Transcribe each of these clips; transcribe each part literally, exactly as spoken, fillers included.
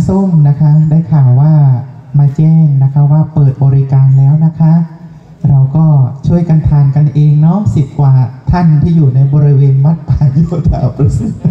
ส้มนะคะได้ข่าวว่ามาแจ้งนะคะว่าเปิดบริการแล้วนะคะเราก็ช่วยกันทานกันเองเนาะสิบกว่าท่านที่อยู่ในบริเวณวัดป่าโยธาประสิทธิ์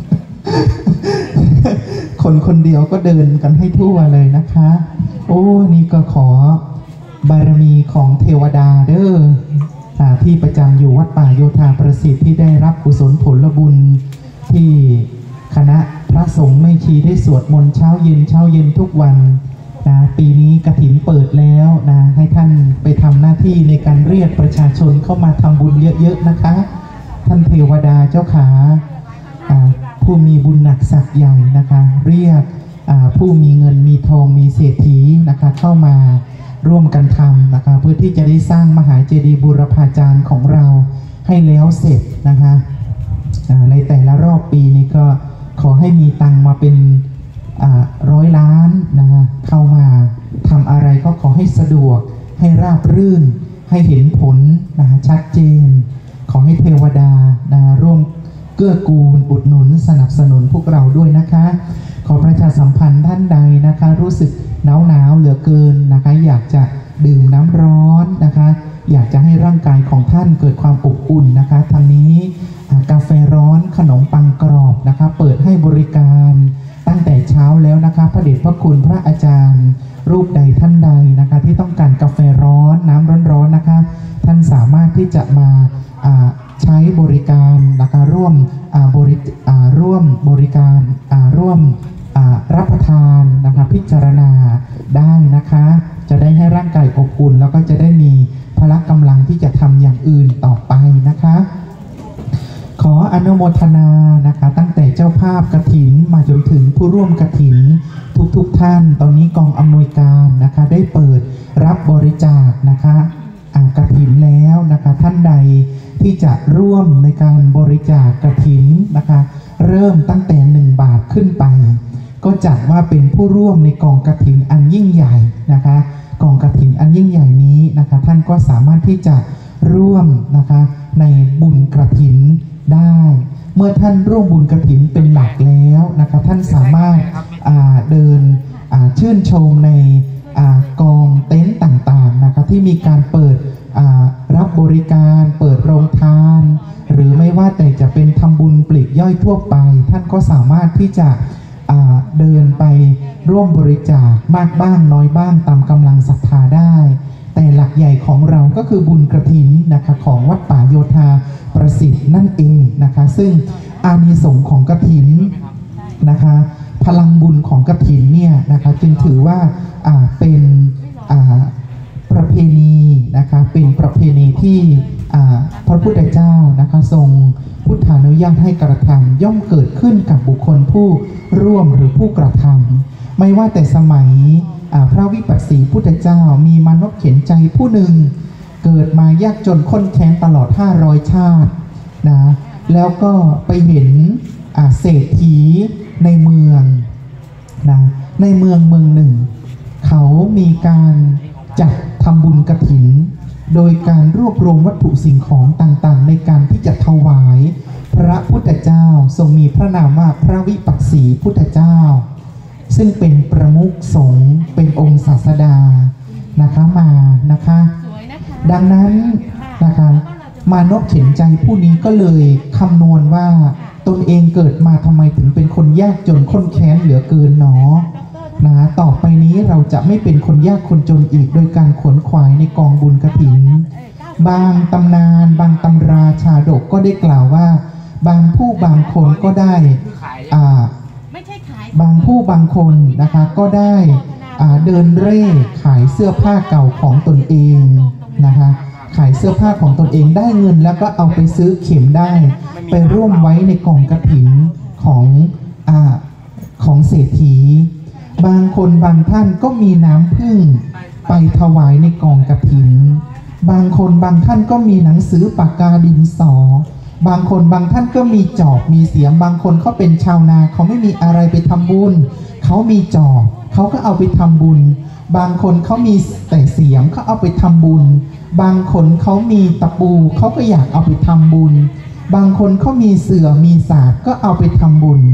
คนคนเดียวก็เดินกันให้ทั่วเลยนะคะโอ้นี่ก็ขอบารมีของเทวดาเด้อที่ประจำอยู่วัดป่าโยธาประสิทธิ์ที่ได้รับกุศลผลบุญที่คณะพระสงฆ์แม่ชีได้สวดมนต์เช้าเย็นเช้าเย็นทุกวันนะปีนี้กฐินเปิดแล้วนะให้ท่านไปทำหน้าที่ในการเรียกประชาชนเข้ามาทำบุญเยอะๆนะคะท่านเทวดาเจ้าขาผู้มีบุญหนักศักย์ใหญ่นะคะเรียกผู้มีเงินมีทองมีเศรษฐีนะคะเข้ามาร่วมกันทำนะคะเพื่อที่จะได้สร้างมหาเจดีย์บูรพาจารย์ของเราให้แล้วเสร็จนะคะในแต่ละรอบปีนี้ก็ขอให้มีตังมาเป็นร้อยล้านนะคะเข้ามาทำอะไรก็ขอให้สะดวกให้ราบรื่นให้เห็นผลนะคะชัดเจนขอให้เทวดานะร่วมเกื้อกูลอุดหนุนสนับสนุนพวกเราด้วยนะคะขอประชาสัมพันธ์ท่านใดนะคะรู้สึกหนาวหนาวเหลือเกินนะคะอยากจะดื่มน้ำร้อนนะคะอยากจะให้ร่างกายของท่านเกิดความอบอุ่นนะคะทางนี้กาแฟร้อนขนมปังกรอบนะคะเปิดให้บริการตั้งแต่เช้าแล้วนะคะพระเดชพระคุณพระอาจารย์รูปใดท่านใดนะคะที่ต้องการกาแฟร้อนน้ำร้อนๆนะคะท่านสามารถที่จะมาใช้บริการนะคะร่วมบริร่วมบริการร่วมรับประทานนะคะพิจารณาได้นะคะจะได้ให้ร่างกายอบอุ่นแล้วก็จะได้มีพละกำลังที่จะทำอย่างอื่นต่อไปนะคะขออนุโมทนานะคะตั้งแต่เจ้าภาพกฐินมาจนถึงผู้ร่วมกฐินทุกๆ ท่านตอนนี้กองอำนวยการนะคะได้เปิดรับบริจาคนะคะกฐินแล้วนะคะท่านใดที่จะร่วมในการบริจาคกฐินนะคะเริ่มตั้งแต่หนึ่งบาทขึ้นไปก็จัดว่าเป็นผู้ร่วมในกองกฐินอันยิ่งใหญ่นะคะกองกฐินอันยิ่งใหญ่นี้นะคะท่านก็สามารถที่จะร่วมนะคะในบุญกฐินได้เมื่อท่านร่วมบุญกฐินเป็นหลักแล้วนะคะท่านสามารถเดินชื่นชมในกองเต็นท์ต่างๆนะคะที่มีการเปิดรับบริการเปิดโรงทานหรือไม่ว่าแต่จะเป็นทำบุญปลีกย่อยทั่วไปท่านก็สามารถที่จะเดินไปร่วมบริจาคมากบ้างน้อยบ้างตามกำลังศรัทธาได้แต่หลักใหญ่ของเราก็คือบุญกฐินนะคะของวัดป่าโยธาประสิทธิ์นั่นเองนะคะซึ่งอานิสงส์ของกฐินนะคะพลังบุญของกฐินเนี่ยนะคะจึงถือว่าเป็นประเพณีนะคะเป็นประเพณีที่พระพุทธเจ้านะคะทรงพุทธานุญาตให้กระทำย่อมเกิดขึ้นกับบุคคลผู้ร่วมหรือผู้กระทำไม่ว่าแต่สมัยพระวิปัสสีพุทธเจ้ามีมนุษย์เข็นใจผู้หนึ่งเกิดมายากจนข้นแค้นตลอดห้าร้อยชาตินะแล้วก็ไปเห็นเศรษฐีในเมืองนะในเมืองเมืองหนึ่งเขามีการจัดทำบุญกฐินโดยการรวบรวมวัตถุสิ่งของต่างๆในการที่จะถวายพระพุทธเจ้าทรงมีพระนามว่าพระวิปัสสีพุทธเจ้าซึ่งเป็นประมุขสงฆ์เป็นองค์ศาสดานะคะมานะคะดังนั้นนะคะมานพเข็นใจผู้นี้ก็เลยคำนวณว่าตนเองเกิดมาทำไมถึงเป็นคนยากจนข้นแค้นเหลือเกินหนอนะต่อไปนี้เราจะไม่เป็นคนยากคนจนอีกโดยการขวนขวายในกองบุญกฐินบางตำนานบางตำราชาดกก็ได้กล่าวว่าบางผู้บางคนก็ได้อ่าบางผู้บางคนนะคะก็ได้เดินเร่ขายเสื้อผ้าเก่าของตนเองนะคะขายเสื้อผ้าของตนเองได้เงินแล้วก็เอาไปซื้อเข็มได้ไปร่วมไว้ในกองกฐินของอ่าของเศรษฐีบางคนบางท่านก็มีน้ำผึ้งไปถวายในกองกฐินบางคนบางท่านก็มีหนังสือปากกาดินสอบางคนบางท่านก็มีจอบมีเสียมบางคนเขาเป็นชาวนาเขาไม่มีอะไรไปทำบุญเขามีจอบเขาก็เอาไปทำบุญบางคนเขามีแต่เสียมเขาเอาไปทำบุญบางคนเขามีตะปูเขาก็อยากเอาไปทำบุญบางคนเขามีเสื่อมีศาสตร์ก็เอาไปทำบุญ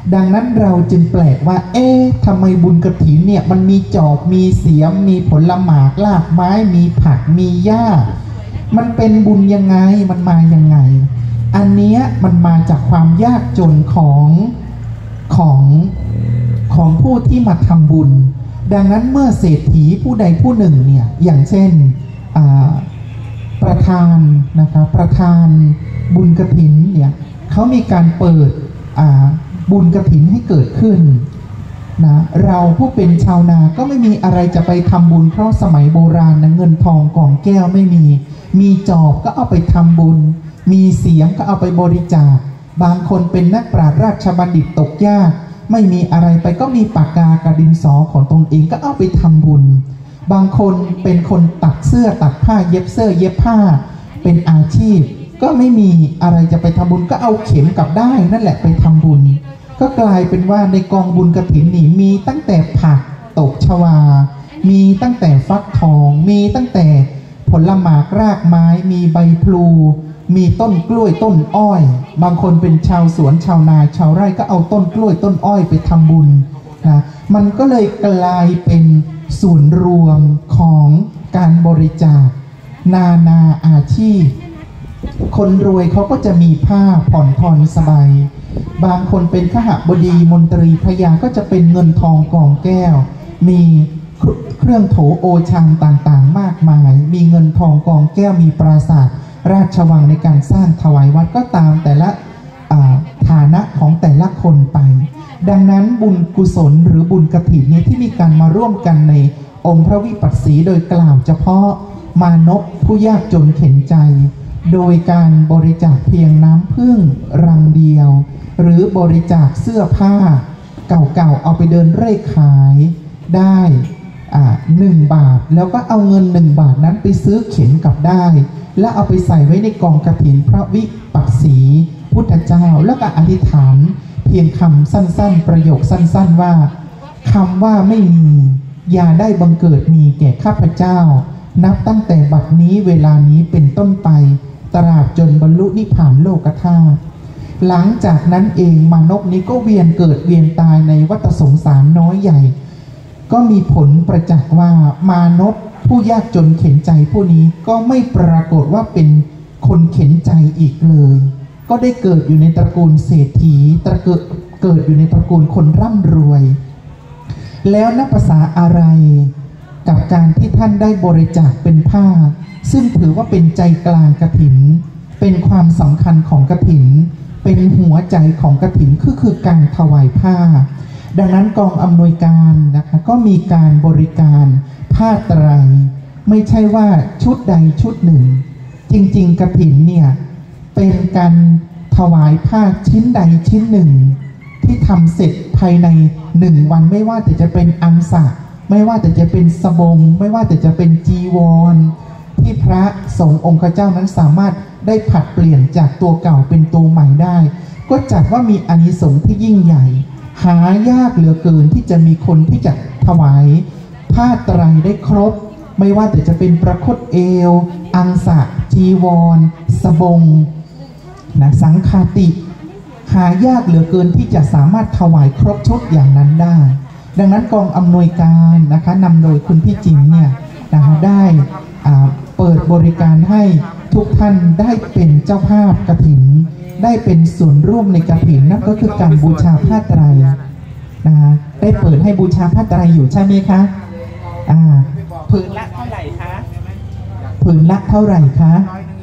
ดังนั้นเราจึงแปลกว่าเอ๊ะทำไมบุญกฐินเนี่ยมันมีจอบมีเสียมมีผลหมากลากไม้มีผักมีหญ้ามันเป็นบุญยังไงมันมายังไงอันเนี้ยมันมาจากความยากจนของของของผู้ที่มาทำบุญดังนั้นเมื่อเศรษฐีผู้ใดผู้หนึ่งเนี่ยอย่างเช่นประธานนะคะประธานบุญกฐินเนี่ยเขามีการเปิดบุญกฐินให้เกิดขึ้นนะเราผู้เป็นชาวนาก็ไม่มีอะไรจะไปทำบุญเพราะสมัยโบราณนะเงินทองกล่องแก้วไม่มีมีจอบก็เอาไปทำบุญมีเสียงก็เอาไปบริจาคบางคนเป็นนักปราชญ์ราชบัณฑิตตกยากไม่มีอะไรไปก็มีปากกากระดินสอของตนเองก็เอาไปทำบุญบางคนเป็นคนตัดเสื้อตัดผ้าเย็บเสื้อเย็บผ้าเป็นอาชีพก็ไม่มีอะไรจะไปทำบุญก็เอาเข็มกับได้นั่นแหละไปทำบุญก็กลายเป็นว่าในกองบุญกฐินนี่มีตั้งแต่ผักตบชวามีตั้งแต่ฟักทองมีตั้งแต่ผลหมากรากไม้มีใบพลูมีต้นกล้วยต้นอ้อยบางคนเป็นชาวสวนชาวนาชาวไร่ก็เอาต้นกล้วยต้นอ้อยไปทำบุญนะมันก็เลยกลายเป็นส่วนรวมของการบริจาคนานาอาชีพคนรวยเขาก็จะมีผ้าผ่อนผ่อนสบายบางคนเป็นขหบดีมนตรีพญาก็จะเป็นเงินทองกองแก้วมีเครื่องโถโอชามต่างๆมากมายมีเงินทองกองแก้วมีปราสาทราชวังในการสร้างถวายวัดก็ตามแต่ละฐานะของแต่ละคนไปดังนั้นบุญกุศลหรือบุญกฐินนี้ที่มีการมาร่วมกันในองค์พระวิปัสสีโดยกล่าวเฉพาะมานพผู้ยากจนเข็ญใจโดยการบริจาคเพียงน้ำผึ้งรังเดียวหรือบริจาคเสื้อผ้าเก่าๆเอาไปเดินเร่ขายได้หนึ่งบาทแล้วก็เอาเงินหนึ่งบาทนั้นไปซื้อเข็มกลับได้และเอาไปใส่ไว้ในกองกฐินพระวิปัสสีพุทธเจ้าแล้วก็อธิษฐานเพียงคำสั้นๆประโยคสั้นๆว่าคำว่าไม่มีอย่าได้บังเกิดมีแก่ข้าพเจ้านับตั้งแต่บัดนี้เวลานี้เป็นต้นไปตราบจนบรรลุนิพพานโลกธาตุหลังจากนั้นเองมานพนี้ก็เวียนเกิดเวียนตายในวัฏสงสารน้อยใหญ่ก็มีผลประจักษ์ว่ามานพผู้ยากจนเข็ญใจผู้นี้ก็ไม่ปรากฏว่าเป็นคนเข็ญใจอีกเลยก็ได้เกิดอยู่ในตระกูลเศรษฐีตระเกิดเกิดอยู่ในตระกูลคนร่ำรวยแล้วนับภาษาอะไรกับการที่ท่านได้บริจาคเป็นผ้าซึ่งถือว่าเป็นใจกลางกฐินเป็นความสำคัญของกฐินเป็นหัวใจของกฐินคือคือการถวายผ้าดังนั้นกองอำนวยการนะคะก็มีการบริการผ้าไตรไม่ใช่ว่าชุดใดชุดหนึ่งจริงๆกฐินเนี่ยเป็นการถวายผ้าชิ้นใดชิ้นหนึ่งที่ทำเสร็จภายในหนึ่งวันไม่ว่าแต่จะเป็นอังสะไม่ว่าแต่จะเป็นสบงไม่ว่าแต่จะเป็นจีวรที่พระสงฆ์องค์เจ้านั้นสามารถได้ผัดเปลี่ยนจากตัวเก่าเป็นตัวใหม่ได้ก็จัดว่ามีอานิสงส์ที่ยิ่งใหญ่หายากเหลือเกินที่จะมีคนที่จะถวายผ้าไตรได้ครบไม่ว่าแต่จะเป็นประคตเอวอังสะจีวรสบงนะสังฆาติหายากเหลือเกินที่จะสามารถถวายครบชุดอย่างนั้นได้ดังนั้นกองอำนวยการนะคะนำโดยคุณพี่จิ๋มเนี่ยนะคะได้เปิดบริการให้ทุกท่านได้เป็นเจ้าภาพกฐินได้เป็นส่วนร่วมในกฐินนั่นก็คือการบูชาผ้าไตรนะคะได้เปิดให้บูชาผ้าไตรอยู่ใช่ไหมคะอ่าผืนละเท่าไหร่คะผืนละเท่าไหร่คะ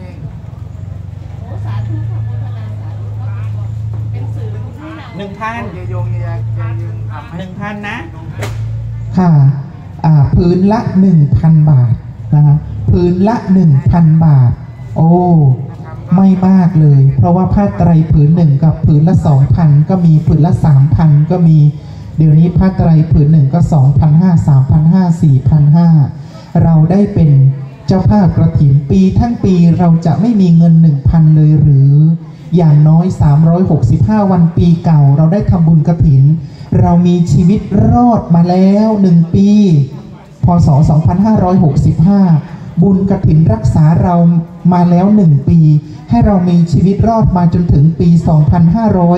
หนึ่งพันหนึ่งพันนะค่ะอ่าพื้นละหนึ่งพันบาทนะคะพื้นละหนึ่งพันบาทโอ้ไม่มากเลยเพราะว่าผ้าไตรผืนหนึ่งกับผืนละสองพันก็มีผืนละสามพันก็มีเดี๋ยวนี้ผ้าไตรผืนหนึ่งก็สองพันห้าสามพันห้าสี่พันห้าเราได้เป็นเจ้าภาพกฐินปีทั้งปีเราจะไม่มีเงินหนึ่งพันเลยหรืออย่างน้อยสามร้อยหกสิบห้าวันปีเก่าเราได้ทำบุญกฐินเรามีชีวิตรอดมาแล้วหนึ่งปีพศสองพันห้าร้อยหกสิบห้าบุญกฐินรักษาเรามาแล้วหนึ่งปีให้เรามีชีวิตรอดมาจนถึงปีสองพันห้าร้อย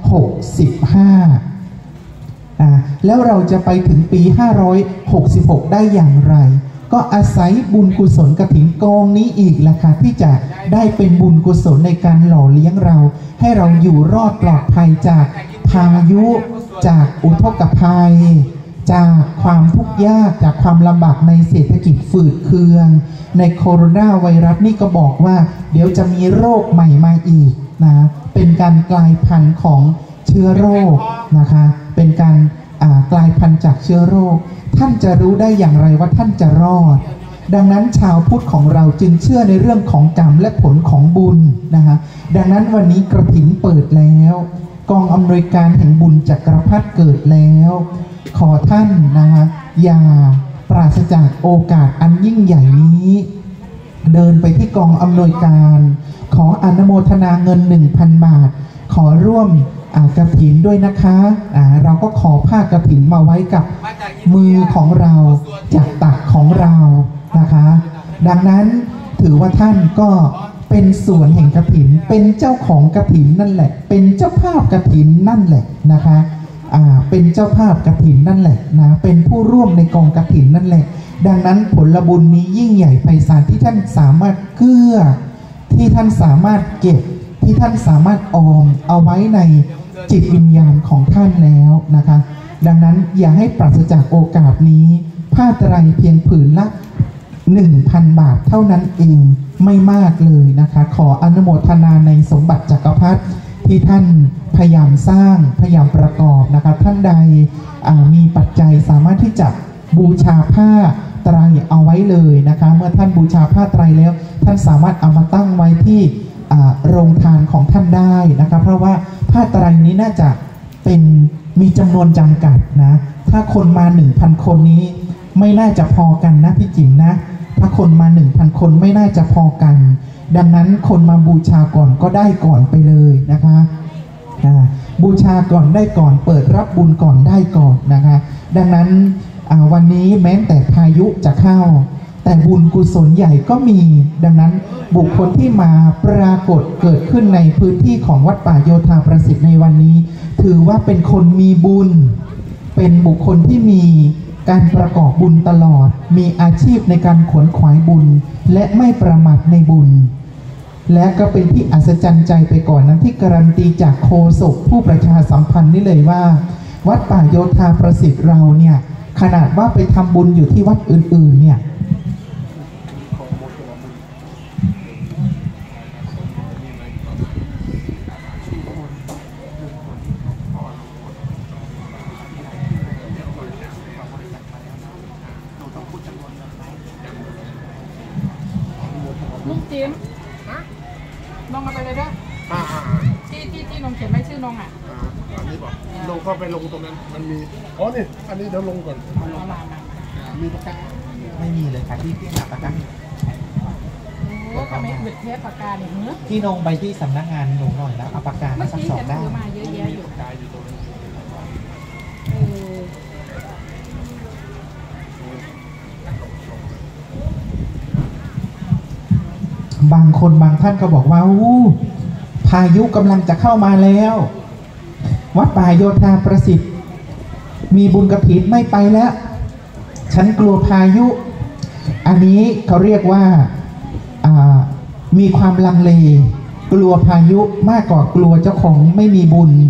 หกสิบห้าอ่าแล้วเราจะไปถึงปีห้าร้อยหกสิบหกได้อย่างไรก็อาศัยบุญกุศลกฐินกองนี้อีกแหละค่ะที่จะได้เป็นบุญกุศลในการหล่อเลี้ยงเราให้เราอยู่รอดปลอดภัยจากพายุจากอุทกภัยจากความทุกข์ยากจากความลำบากในเศรษฐกิจฝืดเคืองในโคโรนาไวรัสนี่ก็บอกว่าเดี๋ยวจะมีโรคใหม่มาอีกนะเป็นการกลายพันธุ์ของเชื้อโรคนะคะเป็นการกลายพันธุ์จากเชื้อโรคท่านจะรู้ได้อย่างไรว่าท่านจะรอดดังนั้นชาวพุทธของเราจึงเชื่อในเรื่องของกรรมและผลของบุญนะคะดังนั้นวันนี้กฐินเปิดแล้วกองอำนวยการแห่งบุญจักรพรรดิเกิดแล้วขอท่านนะคะอย่าปราศจากโอกาสอันยิ่งใหญ่นี้เดินไปที่กองอำนวยการขออนุโมทนาเงิน หนึ่งพัน บาทขอร่วมกฐินด้วยนะคะเราก็ขอผ้ากฐินมาไว้กับมือของเราจากตักของเรานะคะดังนั้นถือว่าท่านก็เป็นส่วนแห่งกฐินเป็นเจ้าของกฐินนั่นแหละเป็นเจ้าภาพกฐินนั่นแหละนะคะอ่าเป็นเจ้าภาพกฐินนั่นแหละนะเป็นผู้ร่วมในกองกฐินนั่นแหละดังนั้นผลบุญนี้ยิ่งใหญ่ไพศาลที่ท่านสามารถเกื้อที่ท่านสามารถเก็บที่ท่านสามารถออมเอาไว้ในจิตวิญญาณของท่านแล้วนะคะดังนั้นอย่าให้ปราศจากโอกาสนี้ผ้าไตรเพียงผืนละ หนึ่งพัน บาทเท่านั้นเองไม่มากเลยนะคะขออนุโมทนาในสมบัติจักรพรรดิที่ท่านพยายามสร้างพยายามประกอบนะคะท่านใดมีปัจจัยสามารถที่จะบูชาผ้าไตรเอาไว้เลยนะคะเมื่อท่านบูชาผ้าไตรแล้วท่านสามารถเอามาตั้งไว้ที่โรงทานของท่านได้นะคะเพราะว่าผ้าไตรนี้น่าจะเป็นมีจำนวนจำกัดนะถ้าคนมา หนึ่งพัน คนนี้ไม่น่าจะพอกันนะพี่จิ๋มนะถ้าคนมา หนึ่งพัน คนไม่น่าจะพอกันดังนั้นคนมาบูชาก่อนก็ได้ก่อนไปเลยนะคะบูชาก่อนได้ก่อนเปิดรับบุญก่อนได้ก่อนนะคะดังนั้นวันนี้แม้แต่พายุจะเข้าแต่บุญกุศลใหญ่ก็มีดังนั้นบุคคลที่มาปรากฏเกิดขึ้นในพื้นที่ของวัดป่าโยธาประสิทธิ์ในวันนี้ถือว่าเป็นคนมีบุญเป็นบุคคลที่มีการประกอบบุญตลอดมีอาชีพในการขวนขวายบุญและไม่ประมาทในบุญและก็เป็นที่อัศจรรย์ใจไปก่อนนั้นที่การันตีจากโฆษกผู้ประชาสัมพันธ์นี่เลยว่าวัดป่าโยธาประสิทธิ์เราเนี่ยขนาดว่าไปทำบุญอยู่ที่วัดอื่นๆเนี่ยลุงจิ๋มน้องเอาไปเลยด้วยที่ที่ที่น้องเขียนไม่ชื่อน้องอ่ะอันนี้บอกลงเข้าไปลงตรงนั้นมันมีอ๋อนี่อันนี้เดี๋ยวลงก่อนมีปากกาไม่มีเลยค่ะที่ที่หาปากกาโอ้ทำไมอึดเทปปากกาเนี่ยเนื้อที่ลงไปที่สำนักงานหนูหน่อยแล้วเอาปากกามาสักสองได้มาเยอะแยะอยู่บางคนบางท่านก็บอกว่าอู้พายุกำลังจะเข้ามาแล้ววัดป่าโยธาประสิทธิ์มีบุญกฐินไม่ไปแล้วฉันกลัวพายุอันนี้เขาเรียกว่ามีความลังเลกลัวพายุมากกว่ากลัวเจ้าของไม่มีบุญ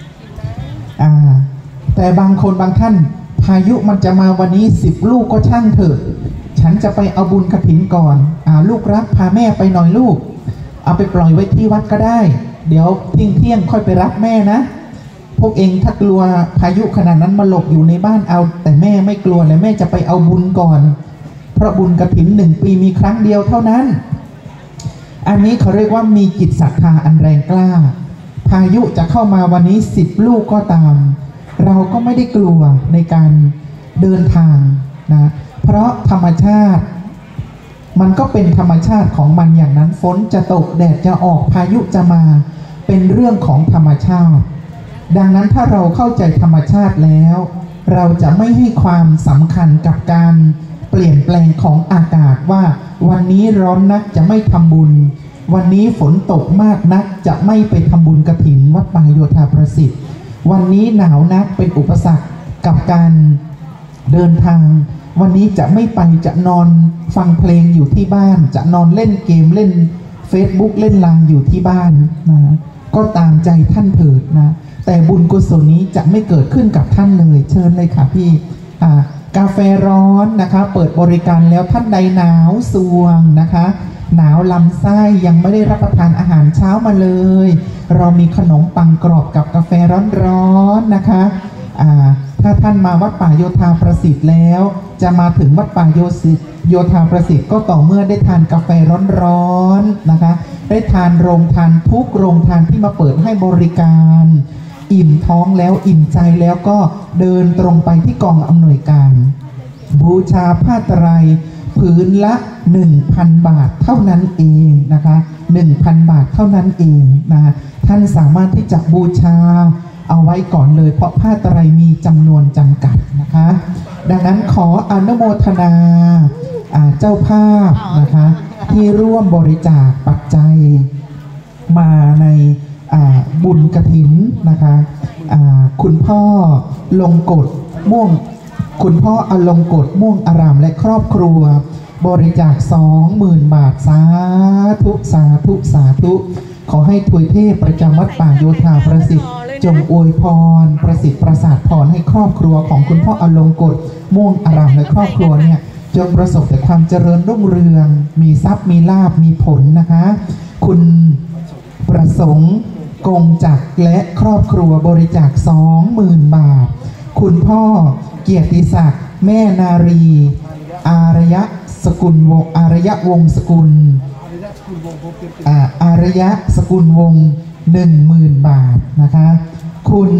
แต่บางคนบางท่านพายุมันจะมาวันนี้สิบลูกก็ช่างเถอะฉันจะไปเอาบุญกฐินก่อนอ่าลูกรักพาแม่ไปหน่อยลูกเอาไปปล่อยไว้ที่วัดก็ได้เดี๋ยวเที่ยงเที่ยงค่อยไปรับแม่นะพวกเองถ้ากลัวพายุขนาดนั้นมาหลบอยู่ในบ้านเอาแต่แม่ไม่กลัวเลยแม่จะไปเอาบุญก่อนเพราะบุญกฐินหนึ่งปีมีครั้งเดียวเท่านั้นอันนี้เขาเรียกว่ามีจิตศรัทธาอันแรงกล้าพายุจะเข้ามาวันนี้สิบลูกก็ตามเราก็ไม่ได้กลัวในการเดินทางนะเพราะธรรมชาติมันก็เป็นธรรมชาติของมันอย่างนั้นฝนจะตกแดดจะออกพายุจะมาเป็นเรื่องของธรรมชาติดังนั้นถ้าเราเข้าใจธรรมชาติแล้วเราจะไม่ให้ความสำคัญกับการเปลี่ยนแปลงของอากาศว่าวันนี้ร้อนนักจะไม่ทำบุญวันนี้ฝนตกมากนักจะไม่ไปทำบุญกฐินวัดป่าโยธาประสิทธิ์วันนี้หนาวนักเป็นอุปสรรคกับการเดินทางวันนี้จะไม่ไปจะนอนฟังเพลงอยู่ที่บ้านจะนอนเล่นเกมเล่น Facebook เล่นไลน์อยู่ที่บ้านนะก็ตามใจท่านเถิดนะแต่บุญกุศลนี้จะไม่เกิดขึ้นกับท่านเลยเชิญเลยค่ะพี่อ่ากาแฟร้อนนะคะเปิดบริการแล้วท่านใดหนาวสวงนะคะหนาวลำไส้ยังไม่ได้รับประทานอาหารเช้ามาเลยเรามีขนมปังกรอบกับกาแฟร้อนๆนะคะอ่าถ้าท่านมาวัดป่าโยธาประสิทธิ์แล้วจะมาถึงวัดป่าโยสิโยธาประสิทธิ์ก็ต่อเมื่อได้ทานกาแฟร้อนๆนะคะได้ทานโรงทานทุกโรงทานที่มาเปิดให้บริการอิ่มท้องแล้วอิ่มใจแล้วก็เดินตรงไปที่กองอำนวยการบูชาผ้าไตรผืนละ หนึ่งพัน บาทเท่านั้นเองนะคะ หนึ่งพัน บาทเท่านั้นเองนะท่านสามารถที่จะบูชาเอาไว้ก่อนเลยเพราะผ้าไตรมีจำนวนจำกัดนะคะดังนั้นขออนุโมทนาเจ้าภาพนะคะที่ร่วมบริจาคปัจจัยมาในบุญกฐินนะคะคุณพ่อลงกฎม่วงคุณพ่ออลงกฎม่วงอารามและครอบครัวบริจาค สองหมื่น บาทสาธุสาธุสาธุขอให้ทวยเทพประจำวัดป่าโยธาประสิทธิ์จงอวยพรประสิทธิ์ประสาทพรให้ครอบครัวของคุณพ่ออลงกฎม่วงอารามและครอบครัวเนี่ยจงประสบแต่ความเจริญรุ่งเรืองมีทรัพย์มีลาภมีผลนะคะคุณประสงค์กงจักรและครอบครัวบริจาค สองหมื่น บาทคุณพ่อเกียรติศักดิ์แม่นารีอารยะสกุลวงอารยะวงสกุลอารยะสกุลวงหนึ่งหมื่นบาทนะคะคุณ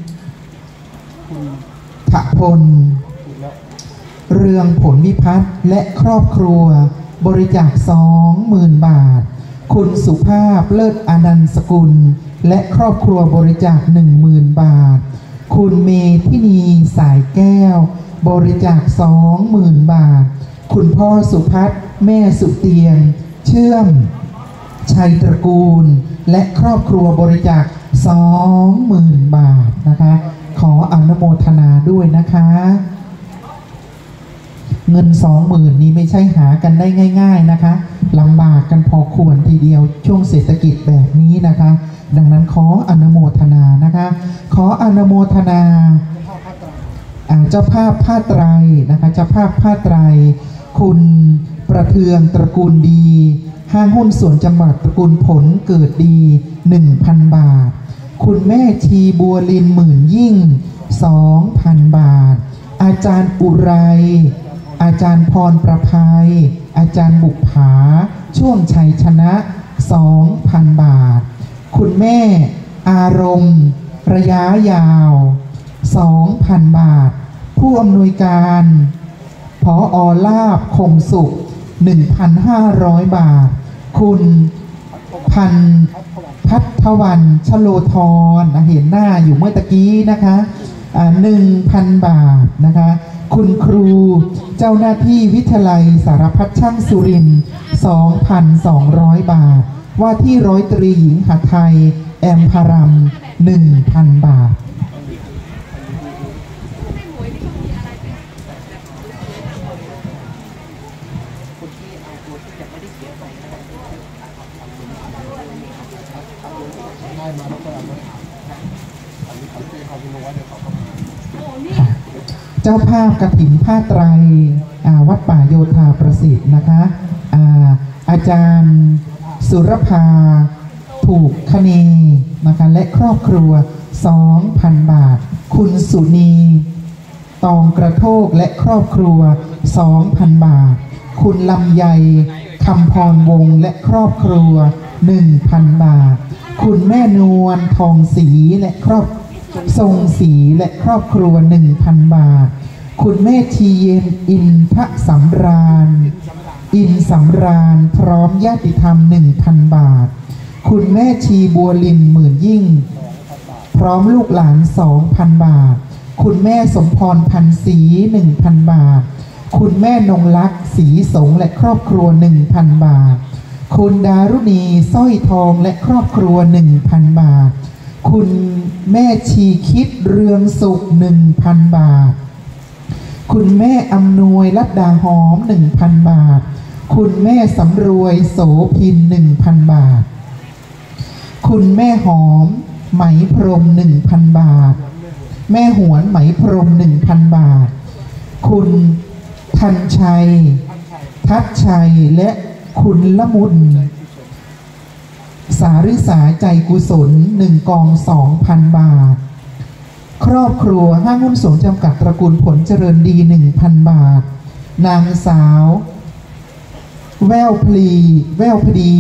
ถพลเรืองผลวิพัฒน์และครอบครัวบริจาค สองหมื่น บาทคุณสุภาพเลิศอนันต์สกุลและครอบครัวบริจาค หนึ่งหมื่น บาทคุณเมธินีสายแก้วบริจาค สองหมื่น บาทคุณพ่อสุพัฒน์แม่สุเตียงเชื่อมชัยตระกูลและครอบครัวบริจาค สองหมื่น บาทนะคะขออนุโมทนาด้วยนะคะเงิน สองหมื่น นี้ไม่ใช่หากันได้ง่ายๆนะคะลำบากกันพอควรทีเดียวช่วงเศรษฐกิจแบบนี้นะคะดังนั้นขออนุโมทนานะคะขออนุโมทนาเจ้าภาพผ้าไตรนะคะเจ้าภาพผ้าไตรคุณประเทืองตระกูลดีห้างหุ้นส่วนจำกัดตระกูลผลเกิดดี หนึ่งพัน บาทคุณแม่ชีบัวลินหมื่นยิ่ง สองพัน บาทอาจารย์อุไรอาจารย์พรประภัยอาจารย์บุกผาช่วงชัยชนะ สองพัน บาทคุณแม่อารมณ์ระยะยาว สองพัน บาทผู้อำนวยการผอ.ลาบคงสุข หนึ่งพันห้าร้อย บาทคุณพันพัทวันชโลธรเห็นหน้าอยู่เมื่อตะกี้นะคะหนึ่งพัน บาทนะคะคุณครูเจ้าหน้าที่วิทยาลัยสารพัดช่างสุรินทร์ สองพันสองร้อย บาทว่าที่ร้อยตรีหญิงหไทยแอมพารัม หนึ่งพัน บาทเจ้าภาพกฐินผ้าไตรวัดป่าโยธาประสิทธิ์นะคะ อาอาจารย์สุรภาถูกคเนนะคะและครอบครัว สองพัน บาทคุณสุนีตองกระโทกและครอบครัว สองพัน บาทคุณลำไยคำพรวงและครอบครัว หนึ่งพัน บาทคุณแม่นวลทองศรีและครอบทรงศรีและครอบครัว หนึ่งพัน บาทคุณแม่ชีเย็นอินทสำราญอินสำราญพร้อมญาติธรรม หนึ่งพัน บาทคุณแม่ชีบัวลินหมื่นยิ่งพร้อมลูกหลาน สองพัน บาทคุณแม่สมพรพันศรี หนึ่งพัน บาทคุณแม่นงลักษ์ศรีสงและครอบครัว หนึ่งพัน บาทคุณดารุณีสร้อยทองและครอบครัว หนึ่งพัน บาทคุณแม่ชีคิดเรืองสุข หนึ่งพัน บาทคุณแม่อำนวยลัดดาหอม หนึ่งพัน บาทคุณแม่สำรวยโสพิน หนึ่งพัน บาทคุณแม่หอมไหมพรม หนึ่งพัน บาทแม่หวนไหมพรม หนึ่งพัน บาทคุณทันชัยทัดชัยและคุณละมุนสาริสาใจกุศลหนึ่งกอง สองพัน บาทครอบครัวห้างหุ้นส่วนจำกัดตระกูลผลเจริญดี หนึ่งพัน บาทนางสาวแววพลีแววพดี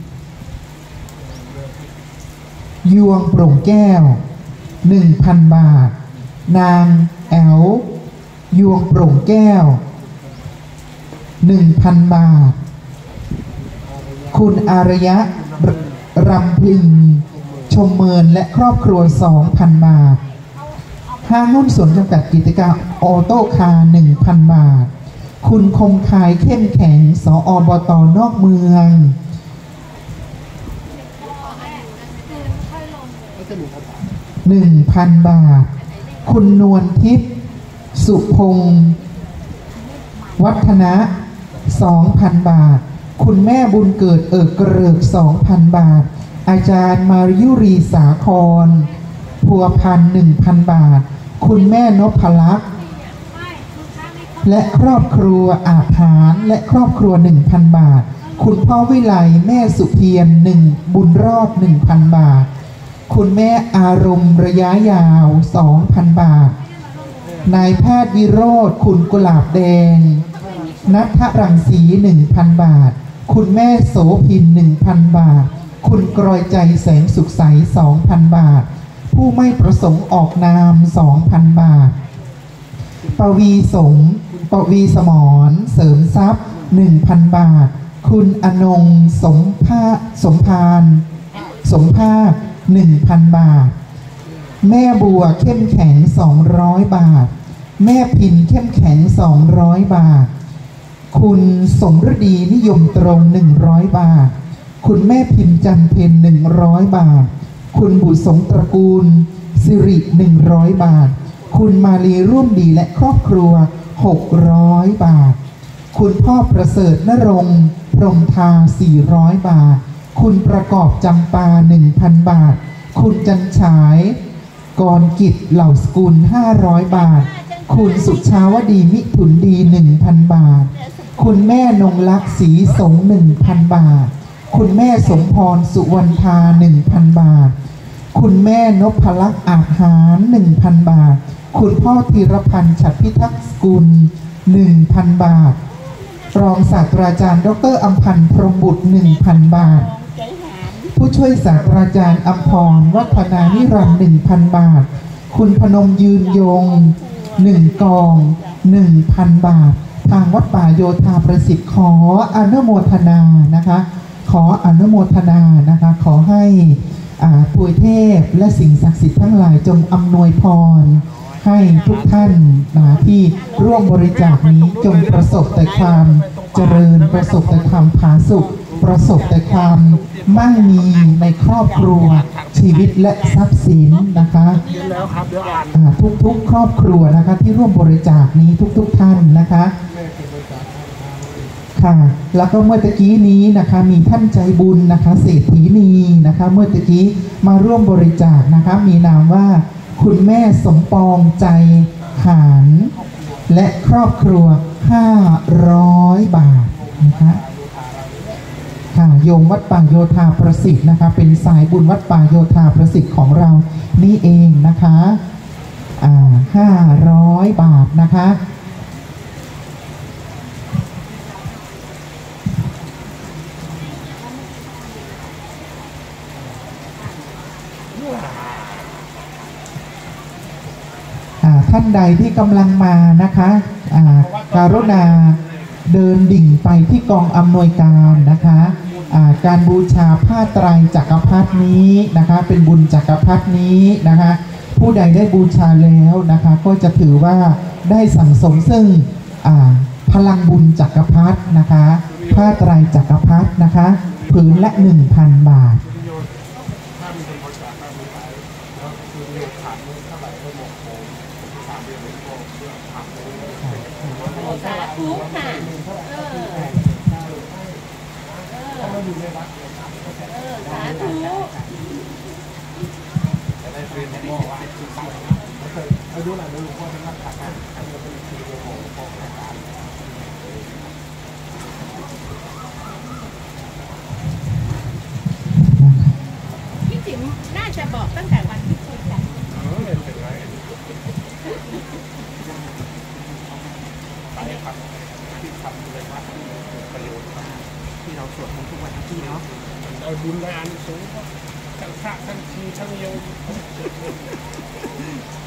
ยวงโปร่งแก้ว หนึ่งพัน บาทนางแอลยวงโปร่งแก้ว หนึ่งพัน บาทคุณอารยะรำพึงชมเมินและครอบครัว สองพัน บาทห้างหุ้นส่วนจำกัดกิจการออโต้คาร์ หนึ่งพัน บาทคุณคงคายเข้มแข็งสอบต.นอกเมืองหนึ่งพัน บาทคุณนวลทิพย์สุพงศ์วัฒนะ สองพัน บาทคุณแม่บุญเกิดเอิกเกริก สองพัน บาทอาจารย์มายุรีสาครพัวพัน หนึ่งพัน บาทคุณแม่นพลักษณ์และครอบครัวอาหารและครอบครัว หนึ่งพัน บาทคุณพ่อวิไลแม่สุเพียรหนึ่งบุญรอด หนึ่งพัน บาทคุณแม่อารมณ์ระยะยาว สองพัน บาทนายแพทย์วิโรธคุณกุหลาบแดงนัทรังสี หนึ่งพัน บาทคุณแม่โสพิน หนึ่งพัน บาทคุณกรอยใจแสงสุขใส สองพัน บาทผู้ไม่ประสงค์ออกนาม สองพัน บาทปวีสมปวีสมรเสริมทรัพย์ หนึ่งพัน บาทคุณอนงสมภาสมพานสมภาค หนึ่งพัน บาทแม่บัวเข้มแข็ง สองร้อย บาทแม่พินเข้มแข็ง สองร้อย บาทคุณสมฤดีนิยมตรง หนึ่งร้อย บาทคุณแม่พิมจันเพน หนึ่งร้อย บาทคุณบุษงตระกูลสิริ หนึ่งร้อย บาทคุณมาลีร่วมดีและครอบครัว หกร้อย บาทคุณพ่อประเสริฐนรงค์พรหมทา สี่ร้อย บาทคุณประกอบจำปา หนึ่งพัน บาทคุณจันฉายกรกิจเหล่าสกุล ห้าร้อย บาทคุณสุชาวดีมิถุนดี หนึ่งพัน บาทคุณแม่นงลักษ์ศรีสง หนึ่งพัน บาทคุณแม่สมพรสุวรรณธา หนึ่งพัน บาทคุณแม่นพลักษ์อาหาร หนึ่งพัน บาทคุณพ่อธีรพันธ์ฉัตรพิทักษ์สกุล หนึ่งพัน บาทรองศาสตราจารย์ดรอัมพันธ์พรหมบุตร หนึ่งพัน บาทผู้ช่วยศาสตราจารย์อัมพรวัฒนานิรันดร์ หนึ่งพัน บาทคุณพนมยืนยงหนึ่งกอง หนึ่งพัน บาททางวัดป่าโยธาประสิทธิ์ขออนุโมทนานะคะขออนุโมทนานะคะขอให้ป่วยเทพและสิ่งศักดิ์สิทธิ์ทั้งหลายจงอำนวยพรให้ทุกท่านนะที่ร่วมบริจาคนี้จงประสบแต่ความเจริญประสบแต่ความผาสุกประสบแต่ความมั่งมีในครอบครัวชีวิตและทรัพย์สินนะคะทุกๆครอบครัวนะคะที่ร่วมบริจาคนี้ทุกๆท่านนะคะค่ะแล้วก็เมื่อตะกี้นี้นะคะมีท่านใจบุญนะคะเศรษฐีนีนะคะเมื่อตะกี้มาร่วมบริจาคนะคะมีนามว่าคุณแม่สมปองใจหารและครอบครัวห้าร้อยบาทนะคะค่ะโยมวัดป่าโยธาประสิทธิ์นะคะเป็นสายบุญวัดป่าโยธาประสิทธิ์ของเรานี่เองนะคะอ่าห้าร้อยบาทนะคะท่านใดที่กำลังมานะคะการุณาเดินดิ่งไปที่กองอำนวยการนะคะการบูชาผ้าไตรจักรพรรดินี้นะคะเป็นบุญจักรพรรดินี้นะคะผู้ใดได้บูชาแล้วนะคะก็จะถือว่าได้สั่งสมซึ่งพลังบุญจักรพรรดินะคะผ้าไตรจักรพรรดินะคะผืนละ หนึ่งพัน บาทถ้ามีคนบริจาคแบบนี้ไปแล้วคือเรียนขาดเงินเท่าไหร่ก็บอกผมถามเรียนก็เพื่อถามเลยสาธุค่ะเออถ้าเราอยู่ในวัดเออสาธุจะได้เรียนบอกว่าเอาดูหน่อยดูพ่อจะนั่งขัดกันอันนี้เป็นทีโอโหพ่อแข่งกันพี่จิ๋มน่าจะบอกตั้งแต่วันที่คุยกันเออไม่เป็นไรไปครับที่ทำเลยว่าประโยชน์ที่เราสวดมนต์ทุกวันที่เนาะเอาบุญได้อันสูงทั้งพระทั้งชีทั้งโยม